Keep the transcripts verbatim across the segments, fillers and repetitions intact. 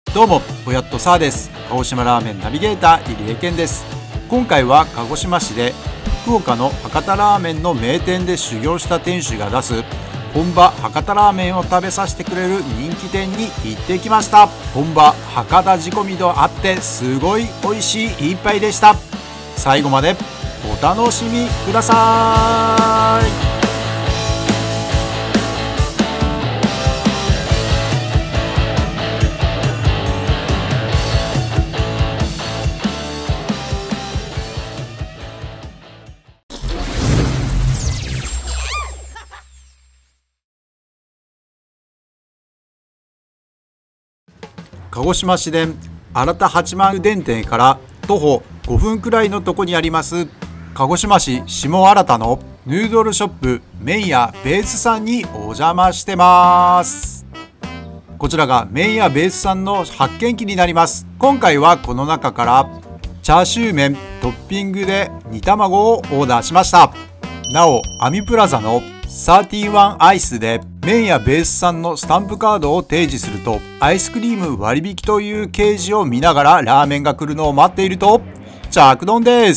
どうも、おやっとさあです。鹿児島ラーメンナビゲーター入江健です。今回は鹿児島市で福岡の博多ラーメンの名店で修行した店主が出す本場博多ラーメンを食べさせてくれる人気店に行ってきました。本場博多仕込みとあってすごい美味しい一杯でした。最後までお楽しみください。鹿児島市電新田八幡電停から徒歩ごふんくらいのとこにあります鹿児島市下新田のヌードルショップ麺屋ベースさんにお邪魔してます。こちらが麺屋ベースさんの発見機になります。今回はこの中からチャーシュー麺トッピングで煮卵をオーダーしました。なおアミプラザのサーティワンアイスで麺屋ベースさんのスタンプカードを提示するとアイスクリーム割引という掲示を見ながらラーメンが来るのを待っていると着丼です。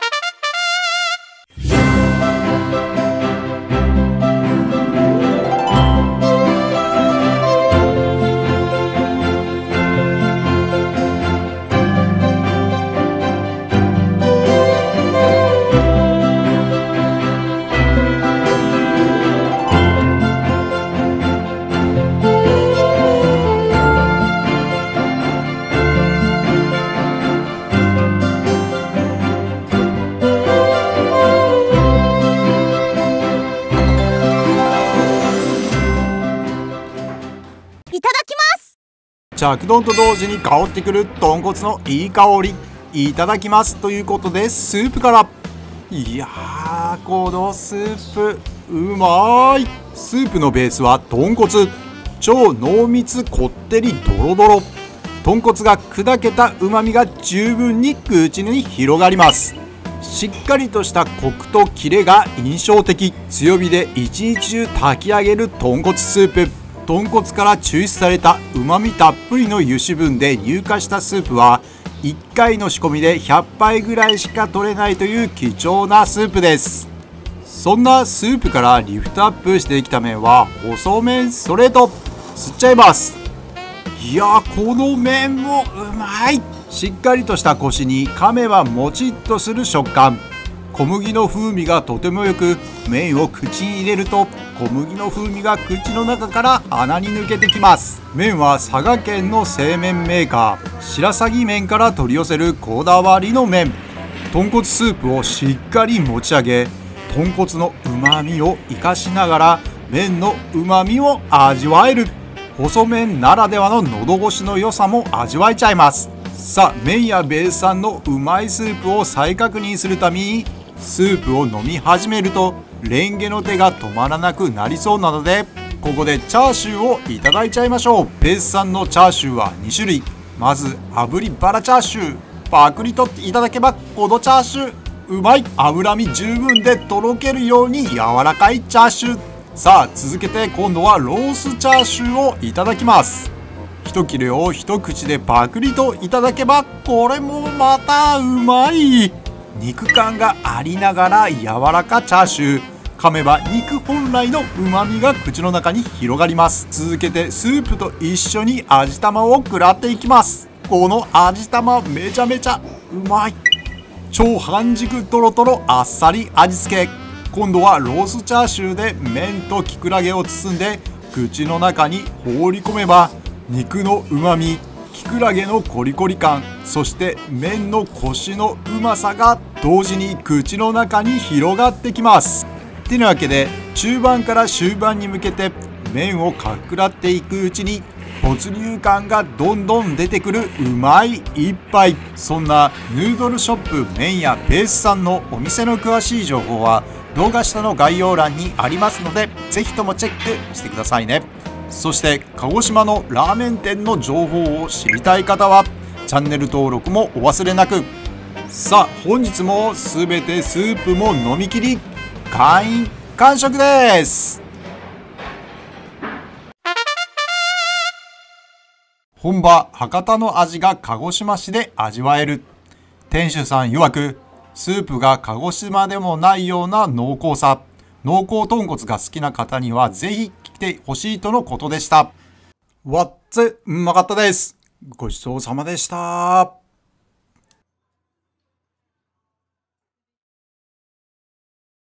着丼と同時に香ってくる豚骨のいい香り、いただきますということでスープから。いやー、このスープうまい。スープのベースは豚骨、超濃密こってりドロドロ。豚骨が砕けたうまみが十分に口に広がります。しっかりとしたコクとキレが印象的。強火で一日中炊き上げる豚骨スープ。豚骨から抽出されたうまみたっぷりの油脂分で乳化したスープはいっかいの仕込みでひゃっぱいぐらいしか取れないという貴重なスープです。そんなスープからリフトアップしてきた麺は細麺ストレート。吸っちゃいます。いやー、この麺もうまい。しっかりとしたコシに噛めばもちっとする食感。小麦の風味がとてもよく、麺を口に入れると小麦の風味が口の中から鼻に抜けてきます。麺は佐賀県の製麺メーカー白鷺麺から取り寄せるこだわりの麺。豚骨スープをしっかり持ち上げ、豚骨のうまみを生かしながら麺のうまみを味わえる。細麺ならではの喉越しの良さも味わえちゃいます。さあ、麺屋ベースさんのうまいスープを再確認するためにスープを飲み始めるとレンゲの手が止まらなくなりそうなので、ここでチャーシューをいただいちゃいましょう。ベースさんのチャーシューはにしゅるい。まず炙りバラチャーシュー、パクリといただけばこのチャーシューうまい。脂身十分でとろけるように柔らかいチャーシュー。さあ続けて今度はロースチャーシューをいただきます。一切れを一口でパクリといただけばこれもまたうまい。肉感がありながら柔らかチャーシュー。噛めば肉本来のうまみが口の中に広がります。続けてスープと一緒に味玉を食らっていきます。この味玉めちゃめちゃうまい。超半熟とろとろあっさり味付け。今度はロースチャーシューで麺ときくらげを包んで口の中に放り込めば肉のうまみ、きくらげのコリコリ感、そして麺のコシのうまさが同時に口の中に広がってきます。てなわけで中盤から終盤に向けて麺をかっくらっていくうちに没入感がどんどん出てくるうまい一杯。そんなヌードルショップ麺屋ベースさんのお店の詳しい情報は動画下の概要欄にありますのでぜひともチェックしてくださいね。そして鹿児島のラーメン店の情報を知りたい方はチャンネル登録もお忘れなく。さあ本日も全てスープも飲み切り会員完食です。 本場博多の味が鹿児島市で味わえる。店主さん曰く、スープが鹿児島でもないような濃厚さ。濃厚豚骨が好きな方にはぜひ来てほしいとのことでした。わっつ、うまかったです。ごちそうさまでした。